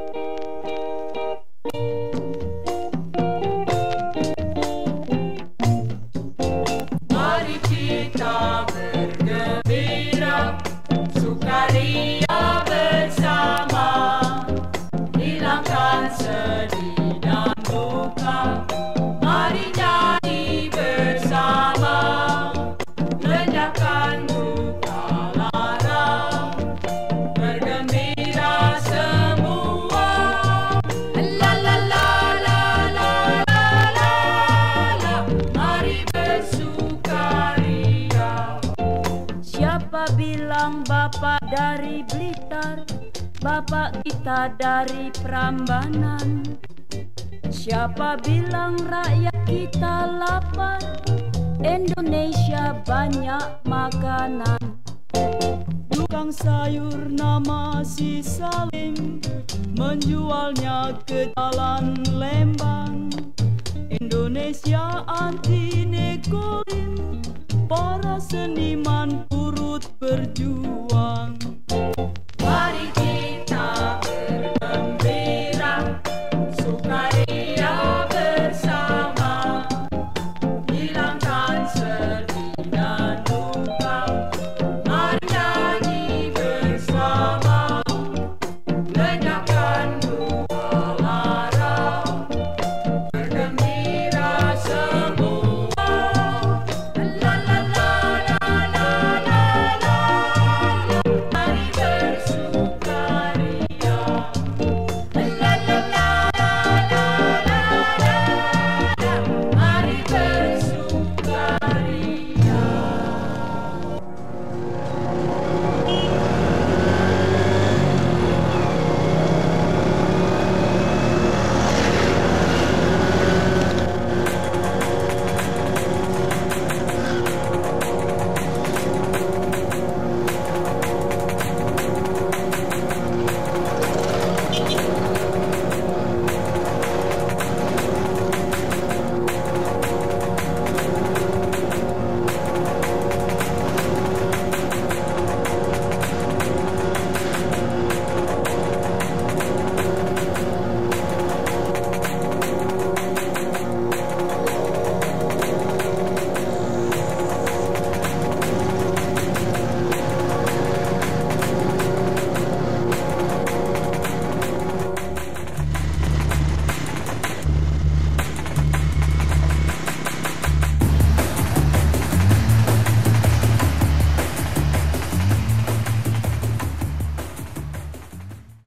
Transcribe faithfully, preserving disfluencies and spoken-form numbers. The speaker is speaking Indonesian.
Mari kita bergembira, sukaria bersama, hilangkan sedih dan duka. Mari nyanyi bersama, lenyapkan duka lara, bergembira semua. La la la la la la la la, mari bersukaria. Siapa bilang bapak dari Blitar, bapak kita dari Prambanan? Siapa bilang rakyat kita lapar, Indonesia banyak makanan. Tukang sayur nama si Salim menjualnya ke jalan Lembang. Indonesia anti nekolim, para seniman turut berjuang.